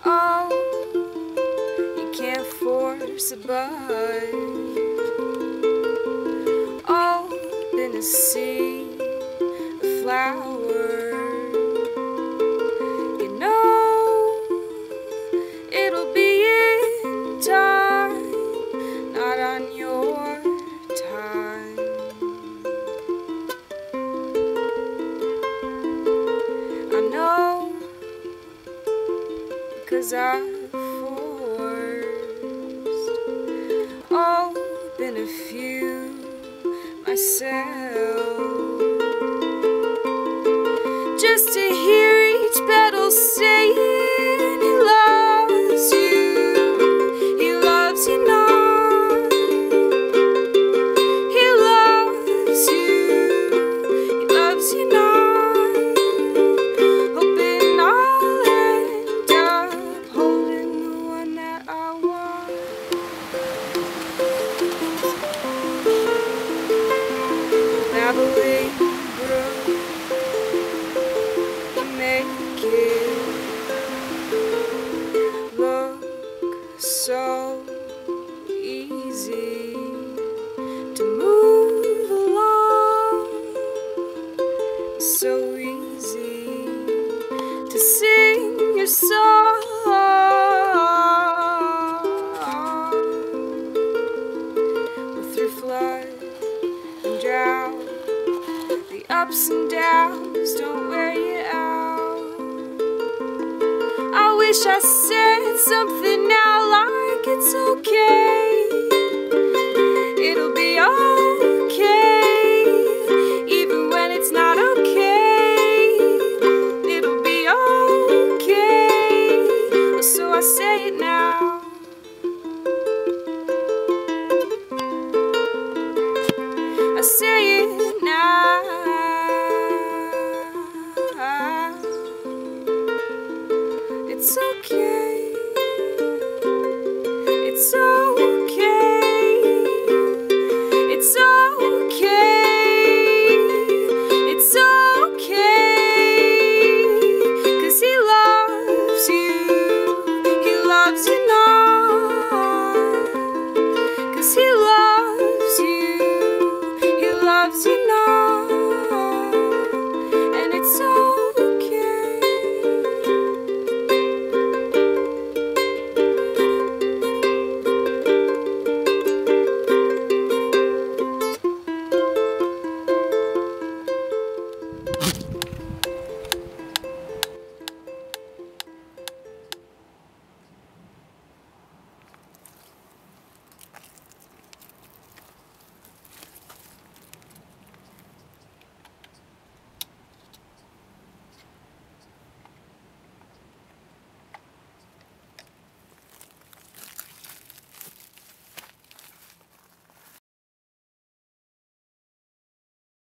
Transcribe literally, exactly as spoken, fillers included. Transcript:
Oh, you can't force a bud. Open a seed, a flower. You know it'll be in time, not on your time. I know, 'cause I've forced open a few myself, just to hear each petal saying he loves you, he loves you not, he loves you, he loves you not, hoping I'll end up holding the one that I want. Madeleine, you make it look so easy to move along, so easy to sing your song. Well, through flood and drought, the ups and downs don't wear you out. I wish I said something now like it's okay.